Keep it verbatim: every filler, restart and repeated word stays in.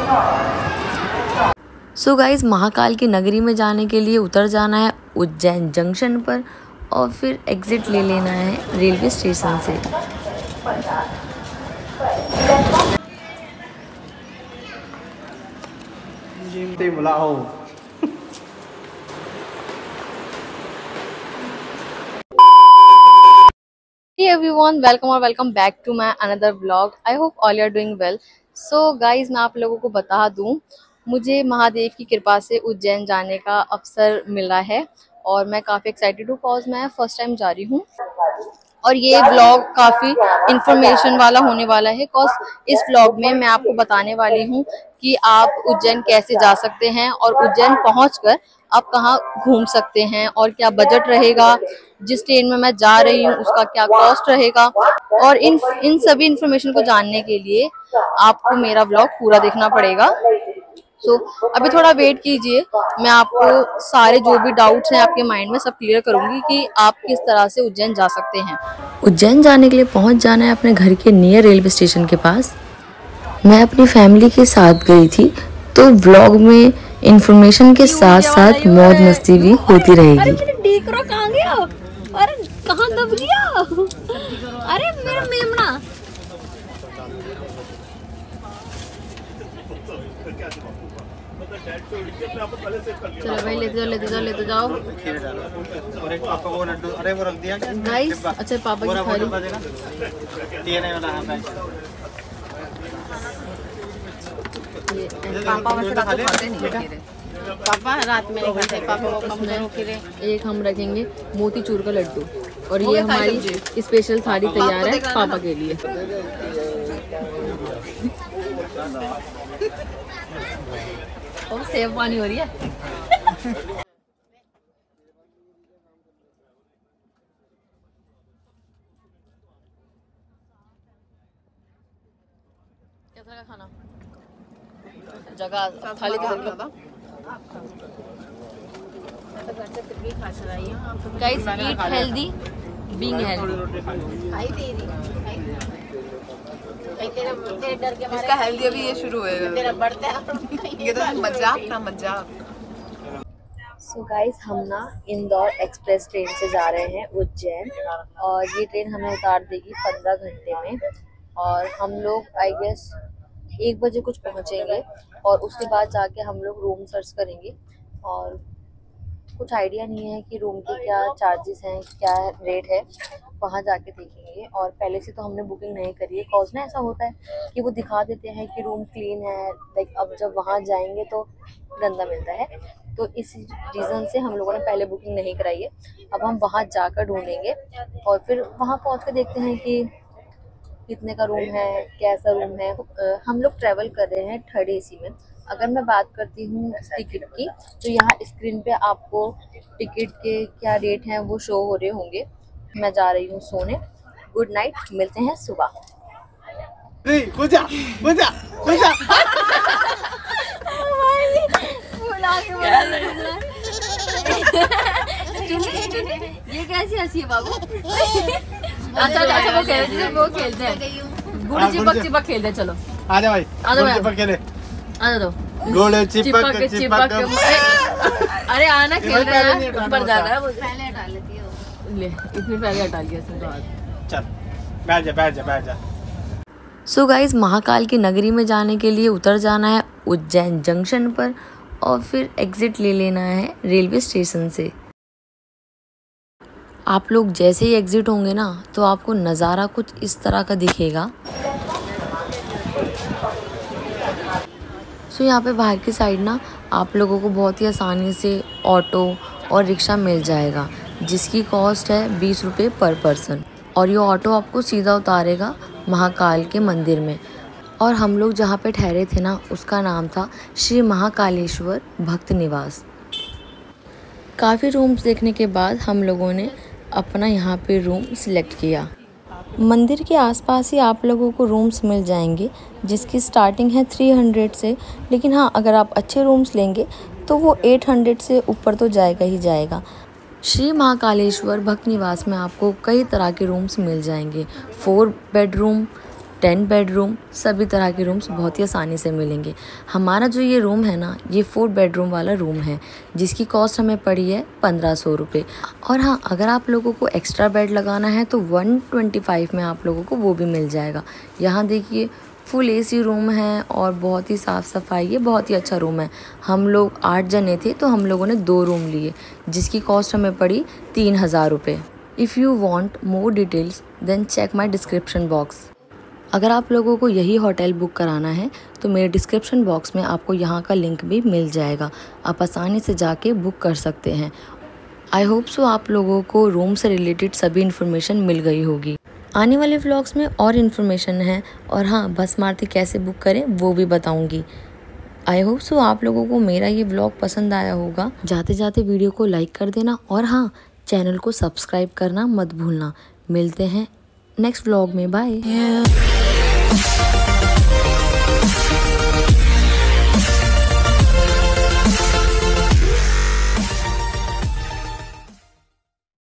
So guys, Mahakal की नगरी में जाने के लिए उतर जाना है उज्जैन जंक्शन पर और फिर एग्जिट ले लेना है रेलवे स्टेशन से। Hey everyone, welcome or welcome back to my another vlog. I hope all you are doing well. So guys, मैं आप लोगों को बता दूं, मुझे महादेव की कृपा से उज्जैन जाने का अवसर मिला है और मैं काफ़ी एक्साइटेड हूँ बिकॉज मैं फर्स्ट टाइम जा रही हूँ और ये व्लॉग काफ़ी इंफॉर्मेशन वाला होने वाला है बिकॉज इस व्लॉग में मैं आपको बताने वाली हूँ कि आप उज्जैन कैसे जा सकते हैं और उज्जैन पहुंचकर आप कहाँ घूम सकते हैं और क्या बजट रहेगा, जिस ट्रेन में मैं जा रही हूँ उसका क्या कॉस्ट रहेगा। और इन इन सभी इंफॉर्मेशन को जानने के लिए आपको मेरा व्लॉग पूरा देखना पड़ेगा। सो so, अभी थोड़ा वेट कीजिए, मैं आपको सारे जो भी डाउट्स हैं आपके माइंड में सब क्लियर करूंगी कि आप किस तरह से उज्जैन जा सकते हैं। उज्जैन जाने के लिए पहुंच जाना है अपने घर के नियर रेलवे स्टेशन के पास। मैं अपनी फैमिली के साथ गई थी तो व्लॉग में इंफॉर्मेशन के साथ साथ मौज मस्ती भी होती रहेगी। कहाँ गया? अरे कहाँ दब गया? अरे मेरा मेमना। चलो भाई, लेते जाओ लेते जाओ लेते जाओ। और एक पापा को लड्डू, अरे वो रख दिया क्या गाइस? अच्छा पापा की थाली तीन वाला है भाई। ये पापा वैसे रात को खाते नहीं खीरे, पापा रात में नहीं खाते, पापा वो कम करो खीरे। एक हम रखेंगे मोतीचूर का लड्डू और ये हमारी स्पेशल थाली तैयार है पापा के लिए। और सेव पानी हो रही है। कैसा लगा खाना? जगह थाली पे guys, eat healthy being healthy. इसका हेल्दी अभी ये शुरू होएगा। ये तो मजाक ना मजाक। सो गाइस, हम ना इंदौर एक्सप्रेस ट्रेन से जा रहे हैं उज्जैन और ये ट्रेन हमें उतार देगी पंद्रह घंटे में और हम लोग आई गेस एक बजे कुछ पहुंचेंगे और उसके बाद जाके हम लोग रूम सर्च करेंगे और कुछ आइडिया नहीं है कि रूम के क्या चार्जेस हैं, क्या रेट है, वहाँ जाके देखेंगे। और पहले से तो हमने बुकिंग नहीं करी है कॉज ना ऐसा होता है कि वो दिखा देते हैं कि रूम क्लीन है, लाइक अब जब वहाँ जाएंगे तो गंदा मिलता है, तो इस रीज़न से हम लोगों ने पहले बुकिंग नहीं कराई है। अब हम वहाँ जाकर ढूंढेंगे और फिर वहाँ पहुँच कर देखते हैं कि कितने का रूम है, कैसा रूम है। हम लोग ट्रैवल कर रहे हैं थर्ड एसी में। अगर मैं बात करती हूँ टिकट की तो यहाँ स्क्रीन पे आपको टिकट के क्या रेट हैं वो शो हो रहे होंगे। मैं जा रही हूँ सोने। गुड नाइट, मिलते हैं सुबह। पूजा, पूजा, पूजा। ये कैसी हंसी है बाबू? अच्छा अच्छा, वो खेलते हैं वो खेलते हैं गुड़ चिपक चिपक खेलते हैं। चलो आ जा भाई, आ जा चिपक खेले। आ दो गुड़ चिपक चिपक। अरे आना खेल रहे हैं, ऊपर जा रहा है। पहले हटा लेती हो। ले इतनी पहले हटा लिया इसने तो आज। चल बैठ जा बैठ जा बैठ जा। सो गाइस, महाकाल की नगरी में जाने के लिए उतर जाना है उज्जैन जंक्शन पर और फिर एग्जिट ले लेना है रेलवे स्टेशन से। आप लोग जैसे ही एग्जिट होंगे ना तो आपको नज़ारा कुछ इस तरह का दिखेगा। सो यहाँ पे बाहर की साइड ना आप लोगों को बहुत ही आसानी से ऑटो और रिक्शा मिल जाएगा जिसकी कॉस्ट है बीस रुपये पर पर्सन और ये ऑटो आपको सीधा उतारेगा महाकाल के मंदिर में। और हम लोग जहाँ पे ठहरे थे ना उसका नाम था श्री महाकालेश्वर भक्त निवास। काफ़ी रूम्स देखने के बाद हम लोगों ने अपना यहाँ पे रूम सिलेक्ट किया। मंदिर के आसपास ही आप लोगों को रूम्स मिल जाएंगे जिसकी स्टार्टिंग है तीन सौ से, लेकिन हाँ अगर आप अच्छे रूम्स लेंगे तो वो आठ सौ से ऊपर तो जाएगा ही जाएगा। श्री महाकालेश्वर भक्त निवास में आपको कई तरह के रूम्स मिल जाएंगे। फोर बेडरूम, टेन बेडरूम, सभी तरह के रूम्स बहुत ही आसानी से मिलेंगे। हमारा जो ये रूम है ना, ये फोर बेडरूम वाला रूम है जिसकी कॉस्ट हमें पड़ी है पंद्रह सौ रुपये। और हाँ, अगर आप लोगों को एक्स्ट्रा बेड लगाना है तो वन ट्वेंटी फाइव में आप लोगों को वो भी मिल जाएगा। यहाँ देखिए फुल एसी रूम है और बहुत ही साफ़ सफाई है, बहुत ही अच्छा रूम है। हम लोग आठ जने थे तो हम लोगों ने दो रूम लिए जिसकी कॉस्ट हमें पड़ी तीन हज़ार रुपये। If you want more details then check my description box. अगर आप लोगों को यही होटल बुक कराना है तो मेरे डिस्क्रिप्शन बॉक्स में आपको यहाँ का लिंक भी मिल जाएगा, आप आसानी से जाके बुक कर सकते हैं। आई होप सो आप लोगों को रूम से रिलेटेड सभी इन्फॉर्मेशन मिल गई होगी। आने वाले व्लॉग्स में और इन्फॉर्मेशन है और हाँ, बस मारुति कैसे बुक करें वो भी बताऊंगी। आई होप सो आप लोगों को मेरा ये व्लॉग पसंद आया होगा। जाते जाते वीडियो को लाइक कर देना और हाँ, चैनल को सब्सक्राइब करना मत भूलना। मिलते हैं नेक्स्ट व्लॉग में, बाय।